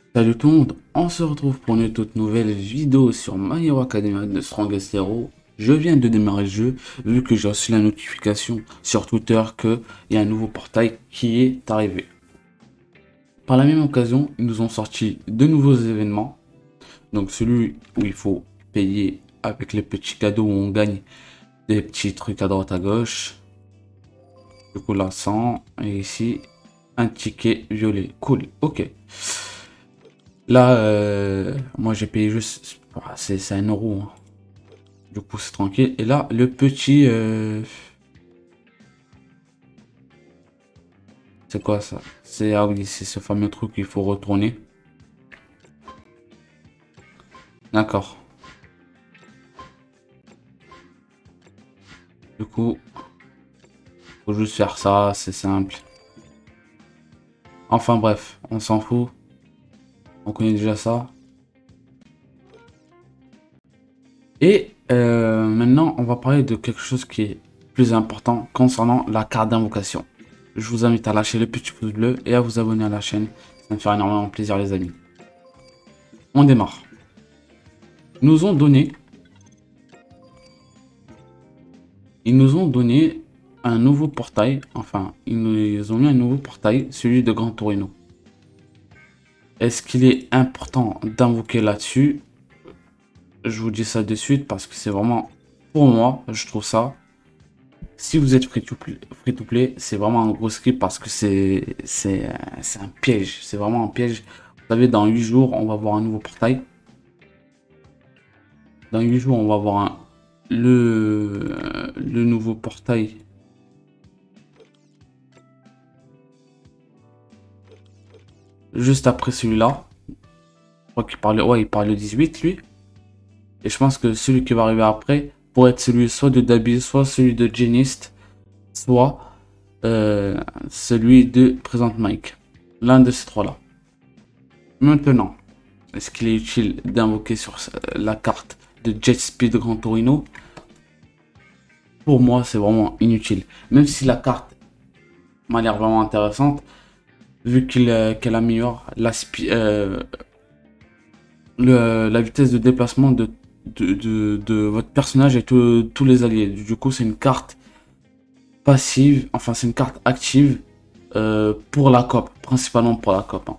Salut tout le monde, on se retrouve pour une toute nouvelle vidéo sur My Hero Academia de Strongest Hero. Je viens de démarrer le jeu, vu que j'ai reçu la notification sur Twitter qu'il y a un nouveau portail qui est arrivé. Par la même occasion, ils nous ont sorti de nouveaux événements. Donc celui où il faut payer avec les petits cadeaux où on gagne des petits trucs à droite à gauche. Du coup là 100 et ici un ticket violet. Cool, ok. Là, moi j'ai payé juste, c'est 1 euro, hein. Du coup c'est tranquille. Et là, le petit, c'est quoi ça? C'est ah oui, c'est ce fameux truc qu'il faut retourner. D'accord. Du coup, faut juste faire ça, c'est simple. Enfin bref, on s'en fout. On connaît déjà ça. Et maintenant, on va parler de quelque chose qui est plus important concernant la carte d'invocation. Je vous invite à lâcher le petit pouce bleu et à vous abonner à la chaîne. Ça me fait énormément plaisir les amis. On démarre. Nous ont donné, ils nous ont donné un nouveau portail. Enfin, ils ont mis un nouveau portail, celui de Gran Torino. Est-ce qu'il est important d'invoquer là-dessus? Je vous dis ça de suite parce que c'est vraiment, pour moi, je trouve ça. Si vous êtes free to play, c'est vraiment un gros skip parce que c'est un piège. C'est vraiment un piège. Vous savez, dans 8 jours, on va voir un nouveau portail. Dans 8 jours, on va voir le nouveau portail. Juste après celui-là. Je crois qu'il parlait, ouais, il parle le 18, lui. Et je pense que celui qui va arriver après pourrait être celui soit de Dabi, soit celui de Genist, soit celui de Present Mike. L'un de ces trois-là. Maintenant, est-ce qu'il est utile d'invoquer sur la carte de Jet Speed Gran Torino? Pour moi, c'est vraiment inutile. Même si la carte m'a l'air vraiment intéressante, vu qu'elle améliore la vitesse de déplacement de votre personnage et tous les alliés. Du coup, c'est une carte passive, enfin c'est une carte active pour la COP, principalement pour la COP, hein.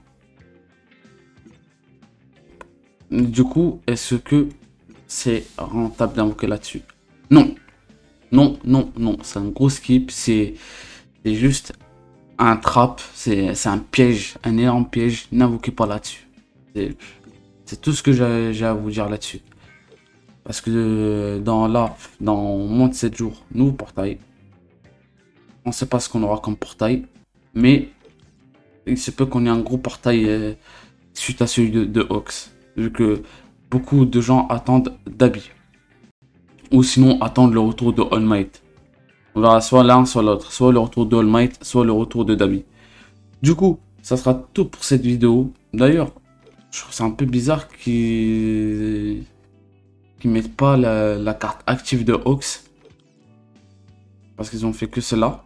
Du coup, est-ce que c'est rentable d'invoquer là-dessus? Non, non, non, non, c'est un gros skip, c'est juste un trap, c'est un piège, un énorme piège, n'invoquez pas là-dessus. C'est tout ce que j'ai à vous dire là-dessus. Parce que dans moins de 7 jours, nouveau portail. On ne sait pas ce qu'on aura comme portail, mais il se peut qu'on ait un gros portail suite à celui de Ox, vu que beaucoup de gens attendent Dabi. Ou sinon attendent le retour de All Might. On verra soit l'un, soit l'autre. Soit le retour de All Might, soit le retour de Dabi. Du coup, ça sera tout pour cette vidéo. D'ailleurs, je trouve c'est un peu bizarre qu'ils mettent pas la carte active de Ox. Parce qu'ils ont fait que cela.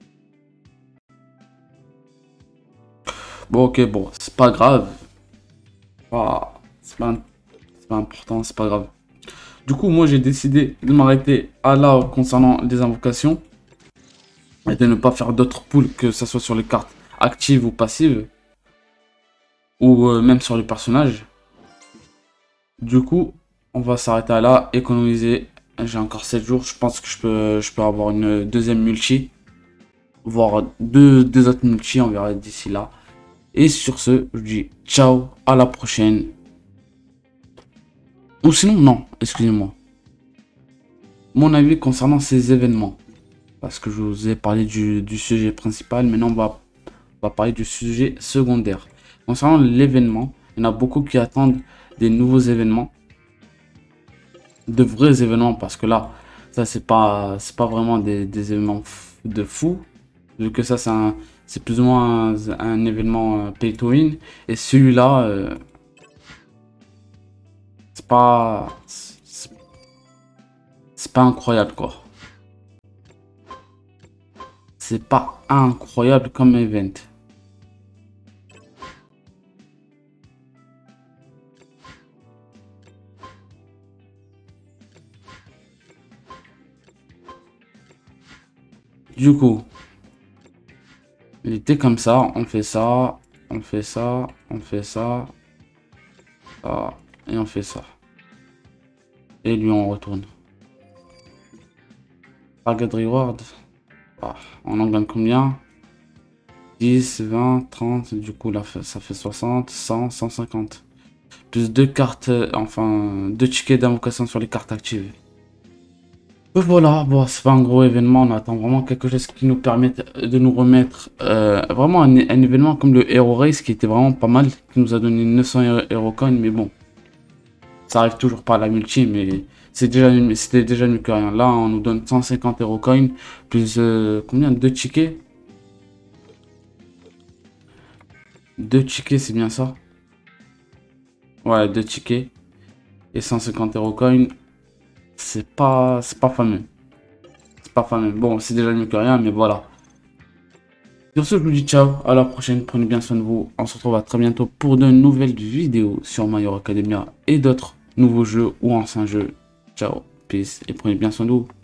Bon, ok, bon, c'est pas grave. C'est pas important, c'est pas grave. Du coup, moi, j'ai décidé de m'arrêter à là concernant les invocations. Et de ne pas faire d'autres poules, que ce soit sur les cartes actives ou passives. Ou même sur les personnages. Du coup, on va s'arrêter à là, économiser. J'ai encore 7 jours, je pense que je peux avoir une deuxième multi. Voire deux autres multi, on verra d'ici là. Et sur ce, je dis ciao, à la prochaine. Ou sinon, non, excusez-moi. Mon avis concernant ces événements. Parce que je vous ai parlé du sujet principal, maintenant on va parler du sujet secondaire. Concernant l'événement, il y en a beaucoup qui attendent des nouveaux événements. De vrais événements, parce que là, ça c'est pas vraiment des événements de fou. Vu que ça c'est plus ou moins un événement pay to win. Et celui-là, c'est pas c'est pas incroyable quoi. C'est pas incroyable comme event. Du coup, il était comme ça. On fait ça. On fait ça. On fait ça. Ça. Et on fait ça. Et lui, on retourne. Target reward. Ah, on en gagne combien? 10, 20, 30. Du coup, là, ça fait 60, 100, 150. Plus deux cartes, enfin, deux tickets d'invocation sur les cartes activées. Et voilà, bon, c'est pas un gros événement, on attend vraiment quelque chose qui nous permette de nous remettre vraiment un événement comme le Hero Race qui était vraiment pas mal, qui nous a donné 900 Hero Coins, mais bon, ça arrive toujours pas à la multi, mais c'était déjà mieux que rien. Là, on nous donne 150 Hero Coins, plus combien? Deux tickets? Deux tickets, c'est bien ça? Ouais, deux tickets et 150 Hero Coins, c'est pas fameux. C'est pas fameux. Bon, c'est déjà mieux que rien, mais voilà. Sur ce, je vous dis ciao, à la prochaine, prenez bien soin de vous. On se retrouve à très bientôt pour de nouvelles vidéos sur My Hero Academia et d'autres nouveaux jeux ou anciens jeux. Ciao, peace et prenez bien soin de vous.